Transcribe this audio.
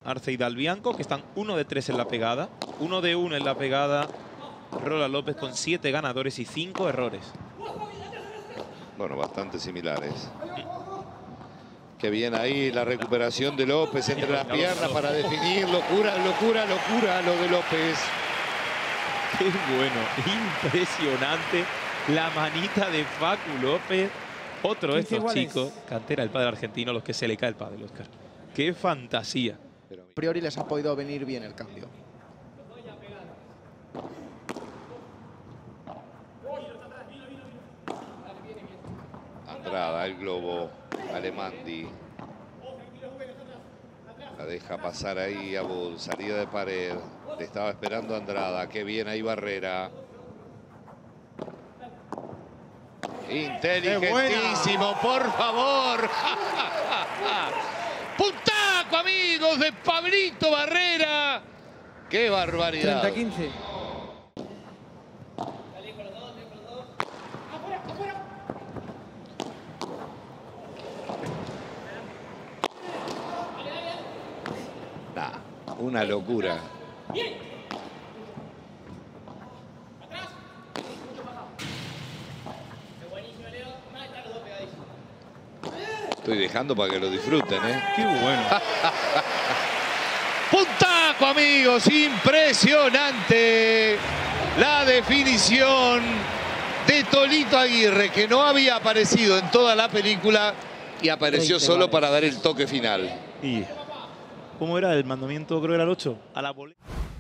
Arce y Dalbianco, que están 1 de 3 en la pegada. 1 de 1 en la pegada. Roland López con 7 ganadores y 5 errores. Bueno, bastante similares. Qué bien ahí la recuperación de López entre las piernas para definir. Locura, locura, locura lo de López. Qué bueno, impresionante la manita de Facu López. Otro de estos chicos, cantera del pádel argentino, los que se le cae el pádel, Óscar. Qué fantasía. A priori les ha podido venir bien el cambio. Andrada, el globo, Alemandi. La deja pasar ahí a Bull, salida de pared. Le estaba esperando Andrada, qué bien ahí Barrera. Inteligentísimo, por favor. ¡Puntaco, amigos, de Pablito Barrera! ¡Qué barbaridad! 30-15. Nah, una locura. Estoy dejando para que lo disfruten, ¿eh? Qué bueno. ¡Puntaco, amigos! Impresionante la definición de Tolito Aguirre, que no había aparecido en toda la película y apareció solo para dar el toque final. ¿Y cómo era el mandamiento? Creo que era el 8. A la boleta.